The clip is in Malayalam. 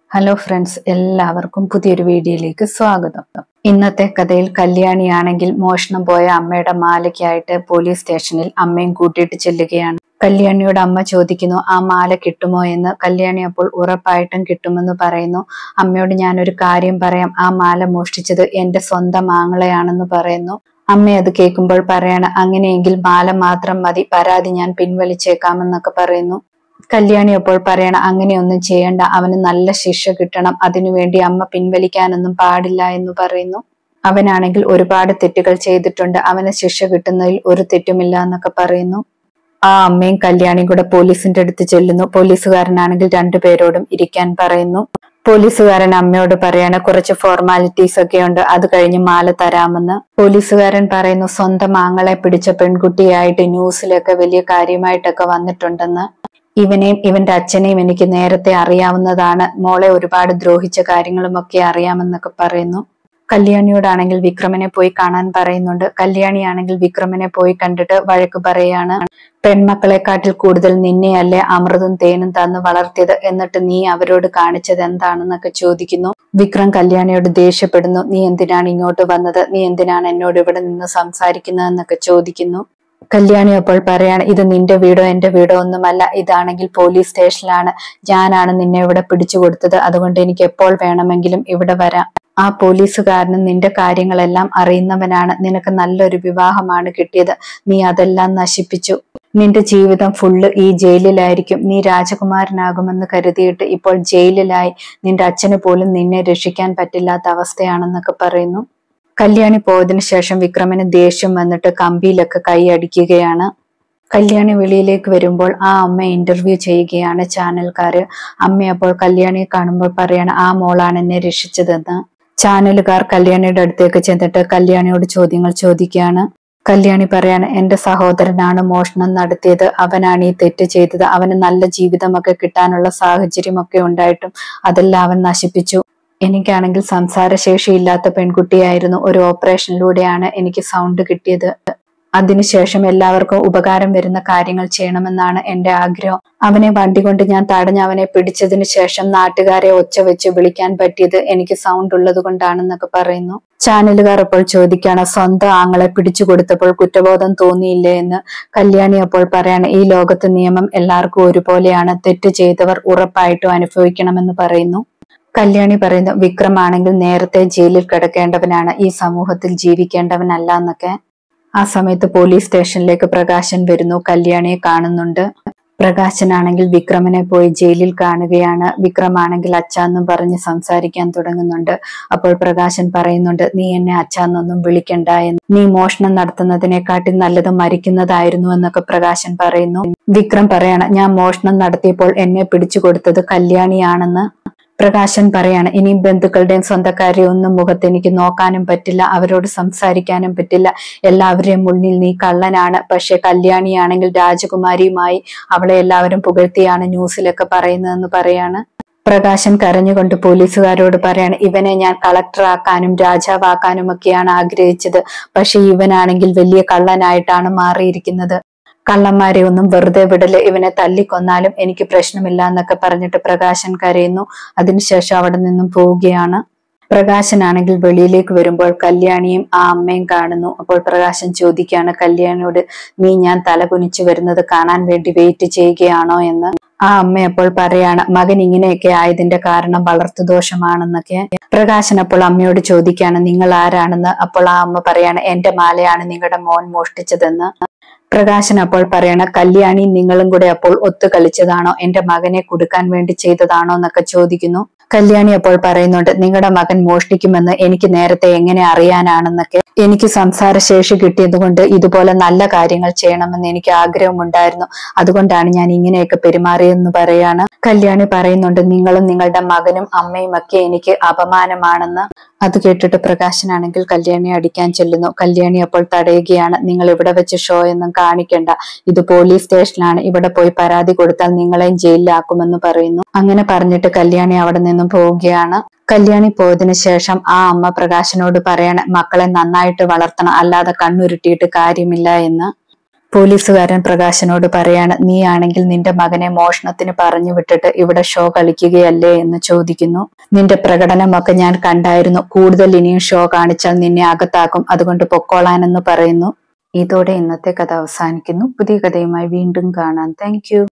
ഹലോ ഫ്രണ്ട്സ്, എല്ലാവർക്കും പുതിയൊരു വീഡിയോയിലേക്ക് സ്വാഗതം. ഇന്നത്തെ കഥയിൽ കല്യാണിയാണെങ്കിൽ മോഷണം പോയ അമ്മയുടെ മാലയ്ക്കായിട്ട് പോലീസ് സ്റ്റേഷനിൽ അമ്മയും കൂട്ടിയിട്ട് ചെല്ലുകയാണ്. കല്യാണിയോട് അമ്മ ചോദിക്കുന്നു, ആ മാല കിട്ടുമോ എന്ന്. കല്യാണി അപ്പോൾ ഉറപ്പായിട്ടും കിട്ടുമെന്ന് പറയുന്നു. അമ്മയോട് ഞാനൊരു കാര്യം പറയാം, ആ മാല മോഷ്ടിച്ചത് എന്റെ സ്വന്തം ആങ്ങളയാണെന്ന് പറയുന്നു. അമ്മ അത് കേൾക്കുമ്പോൾ പറയാണ്, അങ്ങനെയെങ്കിൽ മാല മാത്രം മതി, പരാതി ഞാൻ പിൻവലിച്ചേക്കാമെന്നൊക്കെ പറയുന്നു. കല്യാണി അപ്പോൾ പറയണം, അങ്ങനെയൊന്നും ചെയ്യണ്ട, അവന് നല്ല ശിക്ഷ കിട്ടണം, അതിനുവേണ്ടി അമ്മ പിൻവലിക്കാനൊന്നും പാടില്ല എന്ന് പറയുന്നു. അവനാണെങ്കിൽ ഒരുപാട് തെറ്റുകൾ ചെയ്തിട്ടുണ്ട്, അവന് ശിക്ഷ കിട്ടുന്നതിൽ ഒരു തെറ്റുമില്ല എന്നൊക്കെ പറയുന്നു. ആ അമ്മയും കല്യാണിയും കൂടെ പോലീസിന്റെ അടുത്ത് ചെല്ലുന്നു. പോലീസുകാരനാണെങ്കിൽ രണ്ടുപേരോടും ഇരിക്കാൻ പറയുന്നു. പോലീസുകാരൻ അമ്മയോട് പറയാണ്, കുറച്ച് ഫോർമാലിറ്റീസ് ഒക്കെ ഉണ്ട്, അത് കഴിഞ്ഞ് മാല തരാമെന്ന്. പോലീസുകാരൻ പറയുന്നു, സ്വന്തം ആങ്ങളെ പിടിച്ച പെൺകുട്ടിയായിട്ട് ന്യൂസിലൊക്കെ വലിയ കാര്യമായിട്ടൊക്കെ വന്നിട്ടുണ്ടെന്ന്. ഇവനെയും ഇവന്റെ അച്ഛനെയും എനിക്ക് നേരത്തെ അറിയാവുന്നതാണ്, മോളെ ഒരുപാട് ദ്രോഹിച്ച കാര്യങ്ങളുമൊക്കെ അറിയാമെന്നൊക്കെ പറയുന്നു. കല്യാണിയോടാണെങ്കിൽ വിക്രമനെ പോയി കാണാൻ പറയുന്നുണ്ട്. കല്യാണിയാണെങ്കിൽ വിക്രമനെ പോയി കണ്ടിട്ട് വഴക്ക് പറയാണ്, പെൺമക്കളെക്കാട്ടിൽ കൂടുതൽ നിന്നെയല്ലേ അമൃതും തേനും തന്ന് വളർത്തിയത്, എന്നിട്ട് നീ അവരോട് കാണിച്ചത് എന്താണെന്നൊക്കെ ചോദിക്കുന്നു. വിക്രം കല്യാണിയോട് ദേഷ്യപ്പെടുന്നു, നീ എന്തിനാണ് ഇങ്ങോട്ട് വന്നത്, നീ എന്തിനാണ് എന്നോട് ഇവിടെ നിന്ന് സംസാരിക്കുന്നതെന്നൊക്കെ ചോദിക്കുന്നു. കല്യാണി അപ്പോൾ പറയാണ്, ഇത് നിന്റെ വീടോ എന്റെ വീടോ ഒന്നുമല്ല, ഇതാണെങ്കിൽ പോലീസ് സ്റ്റേഷനിലാണ്, ഞാനാണ് നിന്നെ ഇവിടെ പിടിച്ചു കൊടുത്തത്, അതുകൊണ്ട് എനിക്ക് എപ്പോൾ വേണമെങ്കിലും ഇവിടെ വരാം. ആ പോലീസുകാരനും നിന്റെ കാര്യങ്ങളെല്ലാം അറിയുന്നവനാണ്, നിനക്ക് നല്ലൊരു വിവാഹമാണ് കിട്ടിയത്, നീ അതെല്ലാം നശിപ്പിച്ചു, നിന്റെ ജീവിതം ഫുള്ള് ഈ ജയിലിലായിരിക്കും, നീ രാജകുമാരനാകുമെന്ന് കരുതിയിട്ട് ഇപ്പോൾ ജയിലിലായി, നിന്റെ അച്ഛന് പോലും നിന്നെ രക്ഷിക്കാൻ പറ്റില്ലാത്ത അവസ്ഥയാണെന്നൊക്കെ പറയുന്നു. കല്യാണി പോയതിനു ശേഷം വിക്രമന് ദേഷ്യം വന്നിട്ട് കമ്പിയിലൊക്കെ കൈ അടിക്കുകയാണ്. കല്യാണി വെളിയിലേക്ക് വരുമ്പോൾ ആ അമ്മ ഇന്റർവ്യൂ ചെയ്യുകയാണ് ചാനൽക്കാര്. അമ്മ അപ്പോൾ കല്യാണിയെ കാണുമ്പോൾ പറയാണ്, ആ മോളാണ് എന്നെ രക്ഷിച്ചതെന്ന്. ചാനലുകാർ കല്യാണിയുടെ അടുത്തേക്ക് ചെന്നിട്ട് കല്യാണിയോട് ചോദ്യങ്ങൾ ചോദിക്കുകയാണ്. കല്യാണി പറയാണ്, എന്റെ സഹോദരനാണ് മോഷണം നടത്തിയത്, അവനാണ് ഈ തെറ്റ് ചെയ്തത്, അവന് നല്ല ജീവിതമൊക്കെ കിട്ടാനുള്ള സാഹചര്യമൊക്കെ ഉണ്ടായിട്ടും അതെല്ലാം അവൻ നശിപ്പിച്ചു. എനിക്കാണെങ്കിൽ സംസാരശേഷി ഇല്ലാത്ത പെൺകുട്ടിയായിരുന്നു, ഒരു ഓപ്പറേഷനിലൂടെയാണ് എനിക്ക് സൗണ്ട് കിട്ടിയത്, അതിനുശേഷം എല്ലാവർക്കും ഉപകാരം വരുന്ന കാര്യങ്ങൾ ചെയ്യണമെന്നാണ് എന്റെ ആഗ്രഹം. അവനെ വണ്ടി കൊണ്ട് ഞാൻ തടഞ്ഞ് അവനെ പിടിച്ചതിന് ശേഷം നാട്ടുകാരെ ഒച്ച വെച്ച് വിളിക്കാൻ പറ്റിയത് എനിക്ക് സൗണ്ട് ഉള്ളത് കൊണ്ടാണെന്നൊക്കെ പറയുന്നു. ചാനലുകാർ അപ്പോൾ ചോദിക്കാണ്, സ്വന്തം ആങ്ങളെ പിടിച്ചു കൊടുത്തപ്പോൾ കുറ്റബോധം തോന്നിയില്ലേ എന്ന്. കല്യാണി അപ്പോൾ പറയാണ്, ഈ ലോകത്ത് നിയമം എല്ലാവർക്കും ഒരുപോലെയാണ്, തെറ്റ് ചെയ്തവർ ഉറപ്പായിട്ടും അനുഭവിക്കണമെന്ന് പറയുന്നു. കല്യാണി പറയുന്നു, വിക്രമാണെങ്കിൽ നേരത്തെ ജയിലിൽ കിടക്കേണ്ടവനാണ്, ഈ സമൂഹത്തിൽ ജീവിക്കേണ്ടവനല്ല എന്നൊക്കെ. ആ സമയത്ത് പോലീസ് സ്റ്റേഷനിലേക്ക് പ്രകാശൻ വരുന്നു. കല്യാണിയെ കാണുന്നുണ്ട്. പ്രകാശനാണെങ്കിൽ വിക്രമനെ പോയി ജയിലിൽ കാണുകയാണ്. വിക്രമാണെങ്കിൽ അച്ഛാന്നും പറഞ്ഞ് സംസാരിക്കാൻ തുടങ്ങുന്നുണ്ട്. അപ്പോൾ പ്രകാശൻ പറയുന്നുണ്ട്, നീ എന്നെ അച്ഛാന്നൊന്നും വിളിക്കണ്ട എന്ന്, നീ മോഷണം നടത്തുന്നതിനെക്കാട്ടി നല്ലത് മരിക്കുന്നതായിരുന്നു എന്നൊക്കെ പ്രകാശൻ പറയുന്നു. വിക്രം പറയാണ്, ഞാൻ മോഷണം നടത്തിയപ്പോൾ എന്നെ പിടിച്ചു കൊടുത്തത് കല്യാണിയാണെന്ന്. പ്രകാശൻ പറയാണ്, ഇനി ബന്ധുക്കളുടെയും സ്വന്തക്കാരെയും ഒന്നും മുഖത്ത് എനിക്ക് നോക്കാനും പറ്റില്ല, അവരോട് സംസാരിക്കാനും പറ്റില്ല, എല്ലാവരെയും മുന്നിൽ നീ കള്ളനാണ്, പക്ഷെ കല്യാണിയാണെങ്കിൽ രാജകുമാരിയുമായി, അവളെ എല്ലാവരും പുകഴ്ത്തിയാണ് ന്യൂസിലൊക്കെ പറയുന്നതെന്ന് പറയാണ്. പ്രകാശൻ കരഞ്ഞുകൊണ്ട് പോലീസുകാരോട് പറയാണ്, ഇവനെ ഞാൻ കളക്ടറാക്കാനും രാജാവാക്കാനും ഒക്കെയാണ് ആഗ്രഹിച്ചത്, പക്ഷെ ഇവനാണെങ്കിൽ വലിയ കള്ളനായിട്ടാണ് മാറിയിരിക്കുന്നത്, കള്ളന്മാരെ ഒന്നും വെറുതെ വിടല്, ഇവനെ തല്ലിക്കൊന്നാലും എനിക്ക് പ്രശ്നമില്ല എന്നൊക്കെ പറഞ്ഞിട്ട് പ്രകാശൻ കരയുന്നു. അതിനുശേഷം അവിടെ നിന്നും പോവുകയാണ്. പ്രകാശനാണെങ്കിൽ വെളിയിലേക്ക് വരുമ്പോൾ കല്യാണിയും ആ അമ്മയും കാണുന്നു. അപ്പോൾ പ്രകാശൻ ചോദിക്കുകയാണ് കല്യാണിയോട്, നീ ഞാൻ തല കുനിച്ചു വരുന്നത് കാണാൻ വേണ്ടി വെയിറ്റ് ചെയ്യുകയാണോ എന്ന്. ആ അമ്മ അപ്പോൾ പറയാണ്, മകൻ ഇങ്ങനെയൊക്കെ ആയതിന്റെ കാരണം വളർത്തുദോഷമാണെന്നൊക്കെ. പ്രകാശൻ അപ്പോൾ അമ്മയോട് ചോദിക്കുകയാണ്, നിങ്ങൾ ആരാണെന്ന്. അപ്പോൾ ആ അമ്മ പറയാണ്, എന്റെ മാലയാണ് നിങ്ങളുടെ മോൻ മോഷ്ടിച്ചതെന്ന്. പ്രകാശൻ അപ്പോൾ പറയണ, കല്യാണി നിങ്ങളും കൂടെ അപ്പോൾ ഒത്തു കളിച്ചതാണോ, എന്റെ മകനെ കൊടുക്കാൻ വേണ്ടി ചെയ്തതാണോ എന്നൊക്കെ ചോദിക്കുന്നു. കല്യാണി അപ്പോൾ പറയുന്നുണ്ട്, നിങ്ങളുടെ മകൻ മോഷ്ടിക്കുമെന്ന് എനിക്ക് നേരത്തെ എങ്ങനെ അറിയാനാണെന്നൊക്കെ. എനിക്ക് സംസാരശേഷി കിട്ടിയത് കൊണ്ട് ഇതുപോലെ നല്ല കാര്യങ്ങൾ ചെയ്യണമെന്ന് എനിക്ക് ആഗ്രഹമുണ്ടായിരുന്നു, അതുകൊണ്ടാണ് ഞാൻ ഇങ്ങനെയൊക്കെ പെരുമാറിയെന്ന് പറയാണ്. കല്യാണി പറയുന്നുണ്ട്, നിങ്ങളും നിങ്ങളുടെ മകനും അമ്മയും ഒക്കെ എനിക്ക് അപമാനമാണെന്ന്. അത് കേട്ടിട്ട് പ്രകാശനാണെങ്കിൽ കല്യാണിയെ അടിക്കാൻ ചെല്ലുന്നു. കല്യാണി അപ്പോൾ തടയുകയാണ്, നിങ്ങൾ ഇവിടെ വെച്ച് ഷോ ഒന്നും കാണിക്കണ്ട, ഇത് പോലീസ് സ്റ്റേഷനാണ്, ഇവിടെ പോയി പരാതി കൊടുത്താൽ നിങ്ങളെയും ജയിലിലാക്കുമെന്ന് പറയുന്നു. അങ്ങനെ പറഞ്ഞിട്ട് കല്യാണി അവിടെ നിന്നും പോവുകയാണ്. കല്യാണി പോയതിനു ശേഷം ആ അമ്മ പ്രകാശനോട് പറയാണ്, മക്കളെ നന്നായിട്ട് വളർത്തണം, അല്ലാതെ കണ്ണുരുട്ടിയിട്ട് കാര്യമില്ല എന്ന്. പോലീസുകാരൻ പ്രകാശനോട് പറയാണ്, നീ ആണെങ്കിൽ നിന്റെ മകനെ മോഷണത്തിന് പറഞ്ഞു വിട്ടിട്ട് ഇവിടെ ഷോ കളിക്കുകയല്ലേ എന്ന് ചോദിക്കുന്നു. നിന്റെ പ്രകടനമൊക്കെ ഞാൻ കണ്ടായിരുന്നു. കൂടുതൽ ഇനിയും ഷോ കാണിച്ചാൽ നിന്നെ അകത്താക്കും. അതുകൊണ്ട് പൊക്കോളാനെന്ന് പറയുന്നു. ഇതോടെ ഇന്നത്തെ കഥ അവസാനിക്കുന്നു. പുതിയ കഥയുമായി വീണ്ടും കാണാം. താങ്ക്